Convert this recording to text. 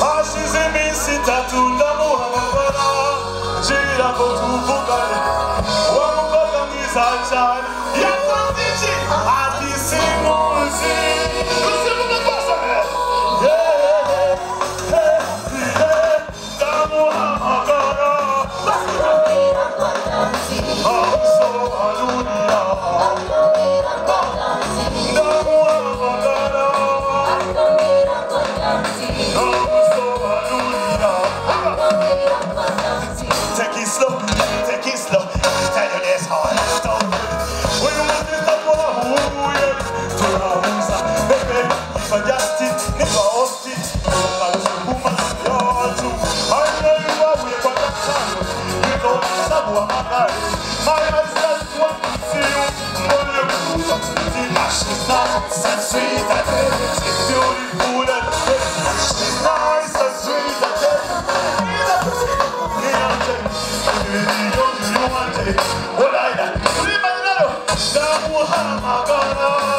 hashize iminsi itatu ndamuhamagara ngira ngo tuvugane uwo mukobwa mwiza cyane yakoze iki ati simuzi usimuze rwose ndamuhamagara amusobanurira Take it slow, tell you this hard story. When you want to talk about who you are, to our homes, baby, if I just it, if I host it, I'm a woman, you're too. I know you are with what I'm saying. You don't have what I'm saying. My eyes just want to see you. When you do something, she's nice and sweet and she's beautiful and she's nice and sweet and what I done?